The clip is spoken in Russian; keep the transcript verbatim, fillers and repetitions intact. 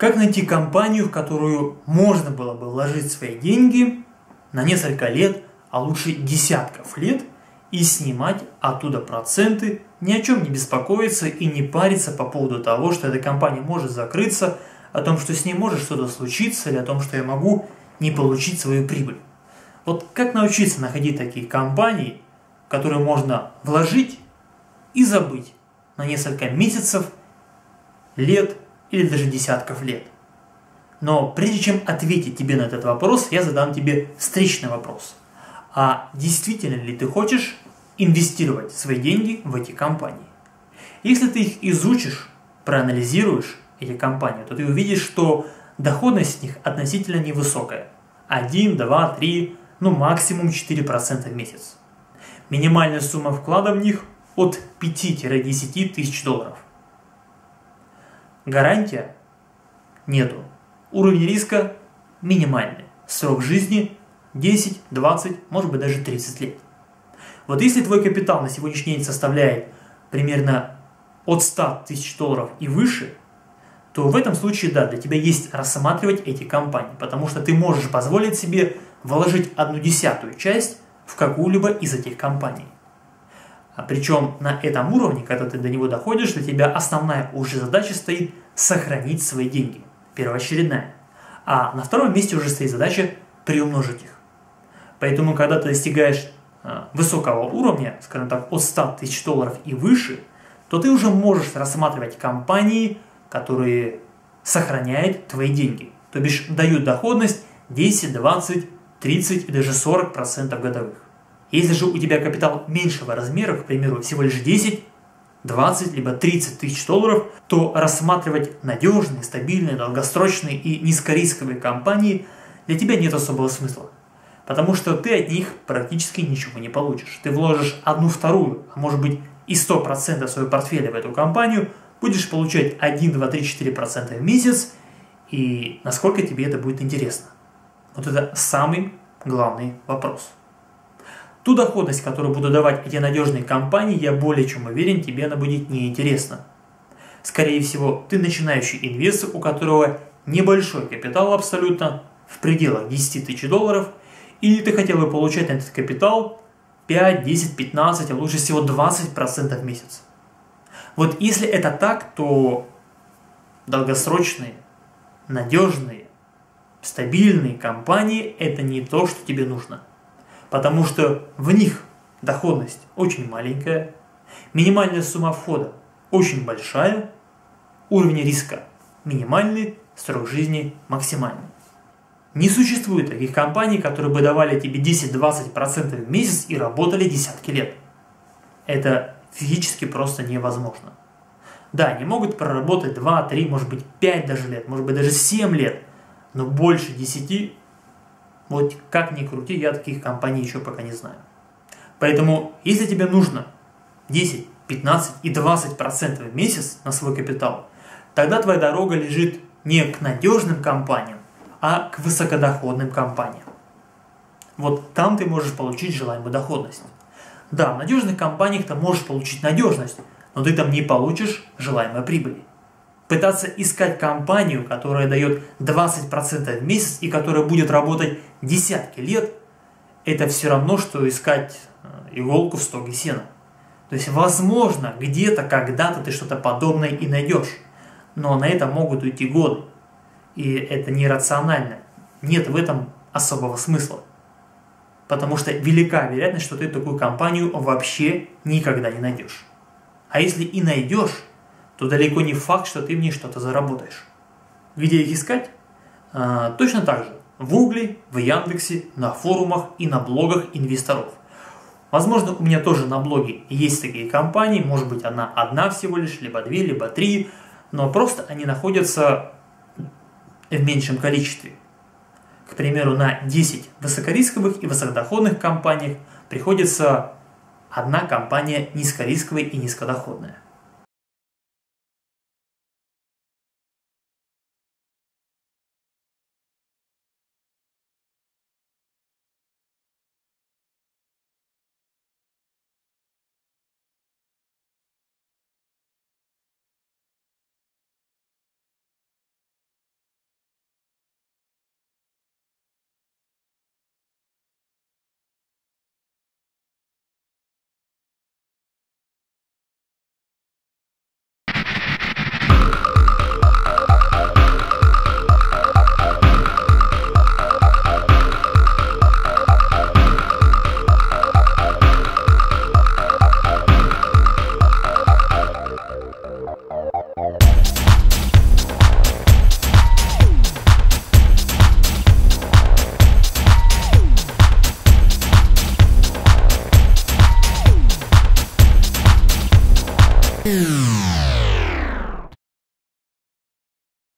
Как найти компанию, в которую можно было бы вложить свои деньги на несколько лет, а лучше десятков лет, и снимать оттуда проценты, ни о чем не беспокоиться и не париться по поводу того, что эта компания может закрыться, о том, что с ней может что-то случиться, или о том, что я могу не получить свою прибыль. Вот как научиться находить такие компании, в которые можно вложить и забыть на несколько месяцев, лет или даже десятков лет. Но прежде чем ответить тебе на этот вопрос, я задам тебе встречный вопрос. А действительно ли ты хочешь инвестировать свои деньги в эти компании? Если ты их изучишь, проанализируешь, эти компании, то ты увидишь, что доходность с них относительно невысокая. один, два, три, ну максимум четыре процента в месяц. Минимальная сумма вклада в них от пяти-десяти тысяч долларов. Гарантия нету. Уровень риска минимальный. Срок жизни десять, двадцать, может быть даже тридцать лет. Вот если твой капитал на сегодняшний день составляет примерно от ста тысяч долларов и выше, то в этом случае, да, для тебя есть рассматривать эти компании, потому что ты можешь позволить себе вложить одну десятую часть в какую-либо из этих компаний. А причем на этом уровне, когда ты до него доходишь, для тебя основная уже задача стоит сохранить свои деньги, первоочередная. А на втором месте уже стоит задача приумножить их. Поэтому, когда ты достигаешь э, высокого уровня, скажем так, от ста тысяч долларов и выше, то ты уже можешь рассматривать компании, которые сохраняют твои деньги. То бишь дают доходность десять, двадцать, тридцать и даже сорок процентов годовых. Если же у тебя капитал меньшего размера, к примеру, всего лишь десять, двадцать либо тридцать тысяч долларов, то рассматривать надежные, стабильные, долгосрочные и низкорисковые компании для тебя нет особого смысла. Потому что ты от них практически ничего не получишь. Ты вложишь одну вторую, а может быть и сто процентов своего портфеля в эту компанию, будешь получать один, два, три, четыре процента в месяц, и насколько тебе это будет интересно. Вот это самый главный вопрос. Ту доходность, которую будут давать эти надежные компании, я более чем уверен, тебе она будет неинтересна. Скорее всего, ты начинающий инвестор, у которого небольшой капитал абсолютно, в пределах десяти тысяч долларов, или ты хотел бы получать на этот капитал пять, десять, пятнадцать, а лучше всего двадцать процентов в месяц. Вот если это так, то долгосрочные, надежные, стабильные компании – это не то, что тебе нужно. Потому что в них доходность очень маленькая, минимальная сумма входа очень большая, уровень риска минимальный, срок жизни максимальный. Не существует таких компаний, которые бы давали тебе десять-двадцать процентов в месяц и работали десятки лет. Это физически просто невозможно. Да, они могут проработать два, три, может быть пять даже лет, может быть даже семь лет, но больше десяти, вот как ни крути, я таких компаний еще пока не знаю. Поэтому, если тебе нужно десять, пятнадцать и двадцать процентов в месяц на свой капитал, тогда твоя дорога лежит не к надежным компаниям, а к высокодоходным компаниям. Вот там ты можешь получить желаемую доходность. Да, в надежных компаниях ты можешь получить надежность, но ты там не получишь желаемой прибыли. Пытаться искать компанию, которая дает двадцать процентов в месяц и которая будет работать десятки лет, это все равно, что искать иголку в стоге сена. То есть, возможно, где-то, когда-то ты что-то подобное и найдешь, но на это могут уйти годы. И это нерационально. Нет в этом особого смысла. Потому что велика вероятность, что ты такую компанию вообще никогда не найдешь. А если и найдешь, то далеко не факт, что ты в ней что-то заработаешь. Где их искать? А, точно так же. В Гугле, в Яндексе, на форумах и на блогах инвесторов. Возможно, у меня тоже на блоге есть такие компании, может быть, она одна всего лишь, либо две, либо три, но просто они находятся в меньшем количестве. К примеру, на десять высокорисковых и высокодоходных компаниях приходится одна компания низкорисковая и низкодоходная.